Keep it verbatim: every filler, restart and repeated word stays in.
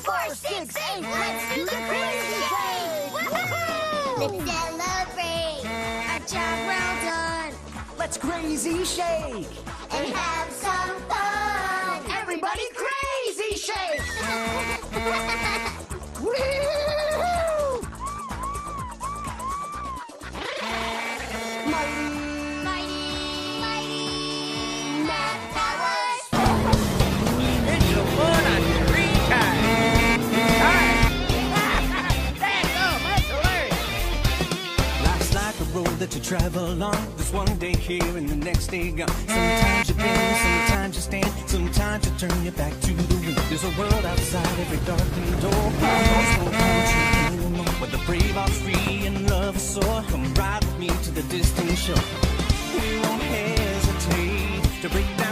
four, six, eight. Let's do the crazy shake! Let's celebrate our job well done. Let's crazy shake and have some fun. Everybody crazy shake! Woo! Mighty, Mighty, mighty math powers. It's your fun on your free time. Alright. That's all, that's hilarious. Life's like a road that you travel along. There's one day here and the next day gone. Sometimes you bend, sometimes you stand, sometimes you turn your back to the wind. There's a world outside every darkened door. Almost no country anymore. Where the brave are free and love is sore. Come ride with me to the distant shore. We won't hesitate to break down